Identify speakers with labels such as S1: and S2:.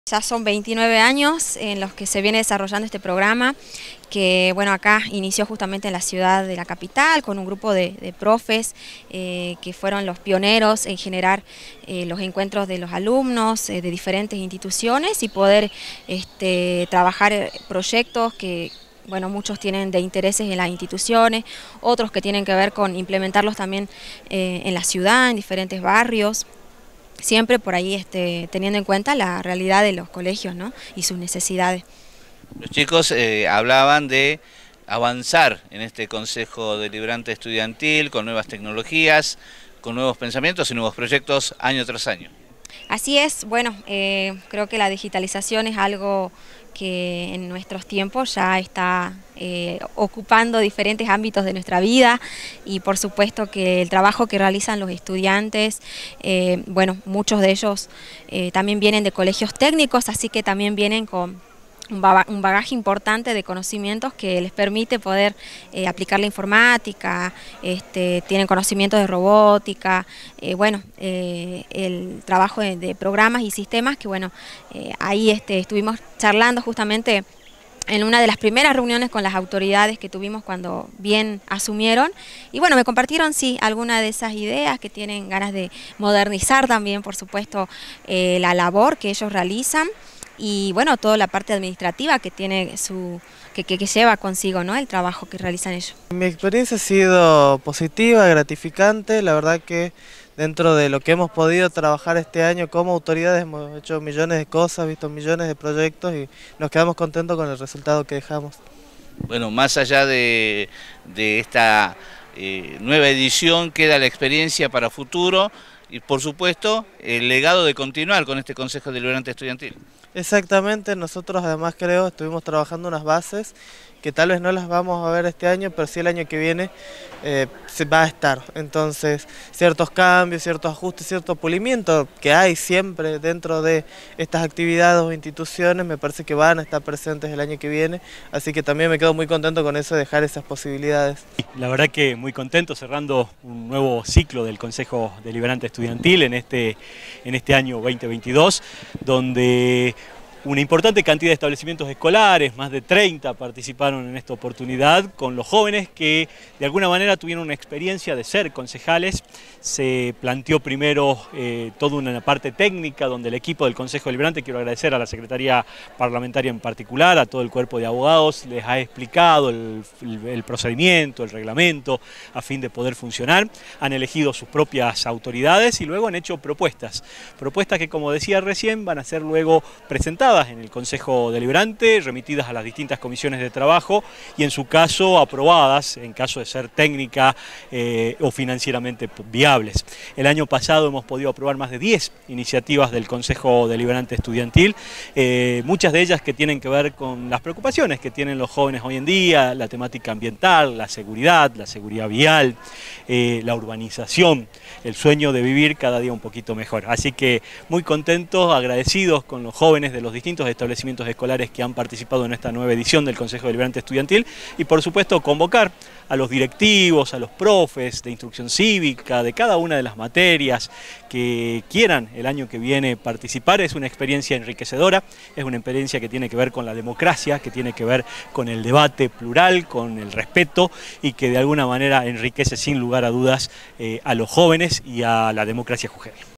S1: Ya son 29 años en los que se viene desarrollando este programa, que bueno, acá inició justamente en la ciudad de la capital, con un grupo de profes que fueron los pioneros en generar los encuentros de los alumnos de diferentes instituciones y poder trabajar proyectos que, bueno, muchos tienen de intereses en las instituciones, otros que tienen que ver con implementarlos también en la ciudad, en diferentes barrios. Siempre por ahí teniendo en cuenta la realidad de los colegios, ¿no?, y sus necesidades.
S2: Los chicos hablaban de avanzar en este Consejo Deliberante Estudiantil con nuevas tecnologías, con nuevos pensamientos y nuevos proyectos año tras año.
S1: Así es, bueno, creo que la digitalización es algo que en nuestros tiempos ya está ocupando diferentes ámbitos de nuestra vida, y por supuesto que el trabajo que realizan los estudiantes, bueno, muchos de ellos también vienen de colegios técnicos, así que también vienen con un bagaje importante de conocimientos que les permite poder aplicar la informática, tienen conocimientos de robótica, bueno, el trabajo de programas y sistemas que, bueno, ahí estuvimos charlando justamente en una de las primeras reuniones con las autoridades que tuvimos cuando bien asumieron, y bueno, me compartieron sí algunas de esas ideas, que tienen ganas de modernizar también, por supuesto, la labor que ellos realizan. Y bueno, toda la parte administrativa que tiene que lleva consigo, ¿no?, el trabajo que realizan ellos.
S3: Mi experiencia ha sido positiva, gratificante. La verdad que dentro de lo que hemos podido trabajar este año como autoridades hemos hecho millones de cosas, visto millones de proyectos y nos quedamos contentos con el resultado que dejamos.
S2: Bueno, más allá de esta nueva edición, queda la experiencia para futuro y, por supuesto, el legado de continuar con este Consejo Deliberante Estudiantil.
S3: Exactamente, nosotros además estuvimos trabajando unas bases que tal vez no las vamos a ver este año, pero sí el año que viene se va a estar. Entonces, ciertos cambios, ciertos ajustes, cierto pulimiento que hay siempre dentro de estas actividades o instituciones, me parece que van a estar presentes el año que viene, así que también me quedo muy contento con eso, de dejar esas posibilidades.
S4: La verdad que muy contento, cerrando un nuevo ciclo del Consejo Deliberante Estudiantil en este año 2022, donde una importante cantidad de establecimientos escolares, más de 30, participaron en esta oportunidad con los jóvenes que de alguna manera tuvieron una experiencia de ser concejales. Se planteó primero toda una parte técnica donde el equipo del Consejo Deliberante, quiero agradecer a la Secretaría Parlamentaria en particular, a todo el cuerpo de abogados, les ha explicado el procedimiento, el reglamento, a fin de poder funcionar. Han elegido sus propias autoridades y luego han hecho propuestas que, como decía recién, van a ser luego presentadas en el Consejo Deliberante, remitidas a las distintas comisiones de trabajo y en su caso aprobadas, en caso de ser técnica o financieramente viables. El año pasado hemos podido aprobar más de 10 iniciativas del Consejo Deliberante Estudiantil, muchas de ellas que tienen que ver con las preocupaciones que tienen los jóvenes hoy en día, la temática ambiental, la seguridad vial, la urbanización, el sueño de vivir cada día un poquito mejor. Así que muy contentos, agradecidos con los jóvenes de los distintos establecimientos escolares que han participado en esta nueva edición del Consejo Deliberante Estudiantil y, por supuesto, convocar a los directivos, a los profes de instrucción cívica, de cada una de las materias que quieran el año que viene participar. Es una experiencia enriquecedora, es una experiencia que tiene que ver con la democracia, que tiene que ver con el debate plural, con el respeto y que de alguna manera enriquece sin lugar a dudas a los jóvenes y a la democracia jujeña.